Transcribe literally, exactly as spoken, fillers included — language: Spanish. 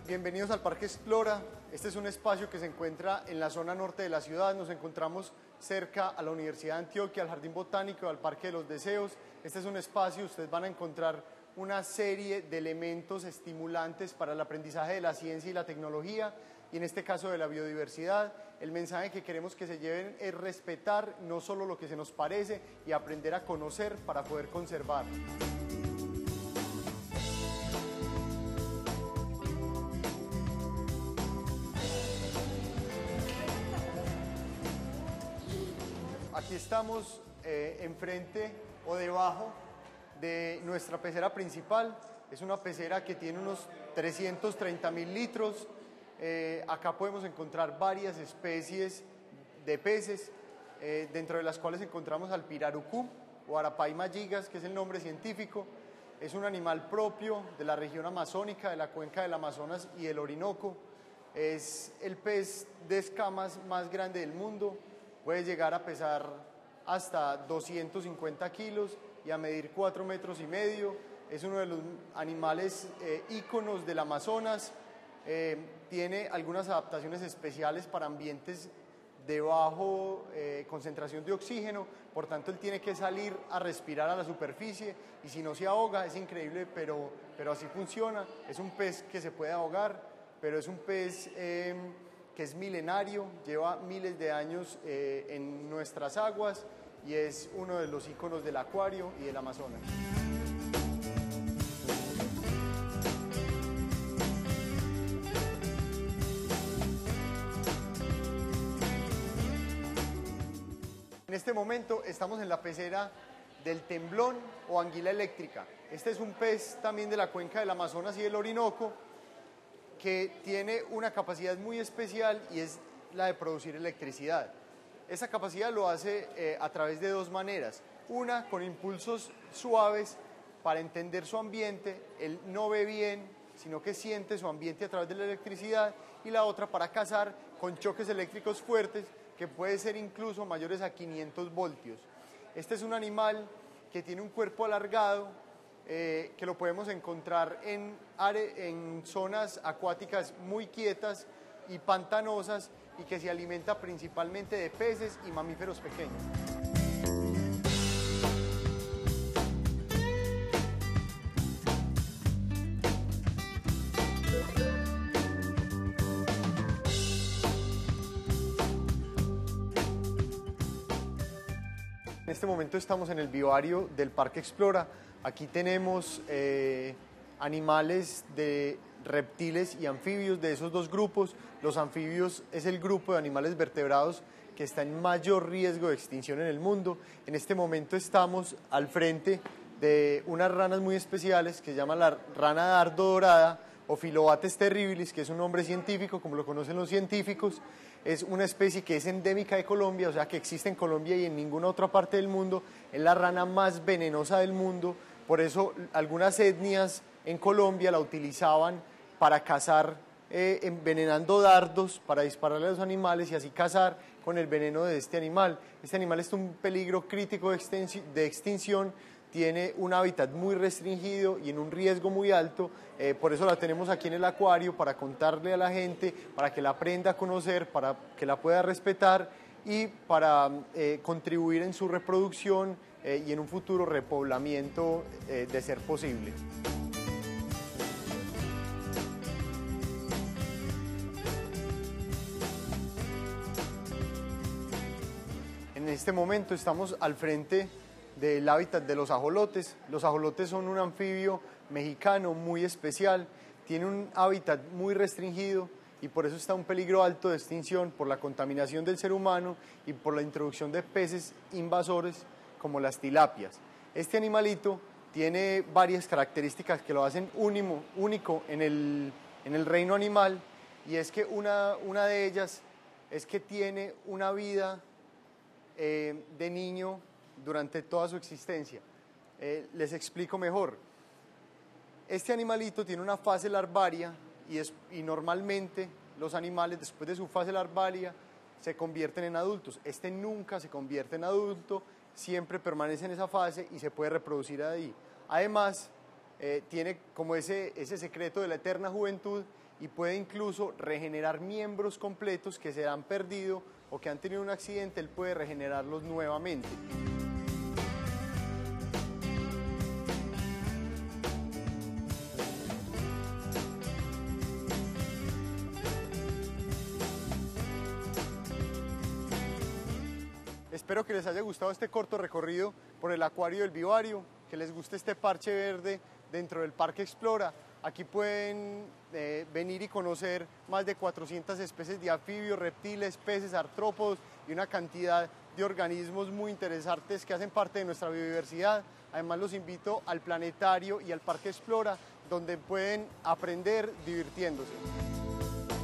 Bienvenidos al Parque Explora. Este es un espacio que se encuentra en la zona norte de la ciudad. Nos encontramos cerca a la Universidad de Antioquia, al Jardín Botánico, al Parque de los Deseos. Este es un espacio, ustedes van a encontrar una serie de elementos estimulantes para el aprendizaje de la ciencia y la tecnología, y en este caso de la biodiversidad. El mensaje que queremos que se lleven es respetar no solo lo que se nos parece y aprender a conocer para poder conservar. Aquí estamos eh, enfrente o debajo de nuestra pecera principal. Es una pecera que tiene unos trescientos treinta mil litros. Eh, acá podemos encontrar varias especies de peces, eh, dentro de las cuales encontramos al pirarucú o Arapaima gigas, que es el nombre científico. Es un animal propio de la región amazónica, de la cuenca del Amazonas y del Orinoco. Es el pez de escamas más grande del mundo. Puede llegar a pesar hasta doscientos cincuenta kilos y a medir cuatro metros y medio. Es uno de los animales eh, íconos del Amazonas. Eh, tiene algunas adaptaciones especiales para ambientes de baja eh, concentración de oxígeno, por tanto él tiene que salir a respirar a la superficie y si no se ahoga. Es increíble, pero, pero así funciona. Es un pez que se puede ahogar, pero es un pez eh, que es milenario, lleva miles de años eh, en nuestras aguas y es uno de los íconos del acuario y del Amazonas. En este momento estamos en la pecera del temblón o anguila eléctrica. Este es un pez también de la cuenca del Amazonas y del Orinoco, que tiene una capacidad muy especial y es la de producir electricidad. Esa capacidad lo hace eh, a través de dos maneras. Una, con impulsos suaves para entender su ambiente. Él no ve bien, sino que siente su ambiente a través de la electricidad. Y la otra, para cazar con choques eléctricos fuertes, que puede ser incluso mayores a quinientos voltios. Este es un animal que tiene un cuerpo alargado, Eh, que lo podemos encontrar en, are, en zonas acuáticas muy quietas y pantanosas, y que se alimenta principalmente de peces y mamíferos pequeños. En este momento estamos en el vivario del Parque Explora. Aquí tenemos eh, animales de reptiles y anfibios de esos dos grupos. Los anfibios es el grupo de animales vertebrados que está en mayor riesgo de extinción en el mundo. En este momento estamos al frente de unas ranas muy especiales que se llama la rana dardo dorada o Phyllobates terribilis, que es un nombre científico, como lo conocen los científicos. Es una especie que es endémica de Colombia, o sea que existe en Colombia y en ninguna otra parte del mundo. Es la rana más venenosa del mundo, por eso algunas etnias en Colombia la utilizaban para cazar, eh, envenenando dardos para dispararle a los animales y así cazar con el veneno de este animal. Este animal es un peligro crítico de, de extinción, tiene un hábitat muy restringido y en un riesgo muy alto, eh, por eso la tenemos aquí en el acuario, para contarle a la gente, para que la aprenda a conocer, para que la pueda respetar y para eh, contribuir en su reproducción eh, y en un futuro repoblamiento eh, de ser posible. En este momento estamos al frente del hábitat de los ajolotes. Los ajolotes son un anfibio mexicano muy especial, tiene un hábitat muy restringido y por eso está en un peligro alto de extinción por la contaminación del ser humano y por la introducción de peces invasores como las tilapias. Este animalito tiene varias características que lo hacen único, único en el, en el reino animal, y es que una, una de ellas es que tiene una vida eh, de niño durante toda su existencia. Eh, les explico mejor. Este animalito tiene una fase larvaria y, es, y normalmente los animales después de su fase larvaria se convierten en adultos. Este nunca se convierte en adulto, siempre permanece en esa fase y se puede reproducir ahí. Además, eh, tiene como ese, ese secreto de la eterna juventud y puede incluso regenerar miembros completos que se han perdido o que han tenido un accidente, él puede regenerarlos nuevamente. Espero que les haya gustado este corto recorrido por el acuario del Vivario, que les guste este parche verde dentro del Parque Explora. Aquí pueden eh, venir y conocer más de cuatrocientas especies de anfibios, reptiles, peces, artrópodos y una cantidad de organismos muy interesantes que hacen parte de nuestra biodiversidad. Además los invito al planetario y al Parque Explora, donde pueden aprender divirtiéndose.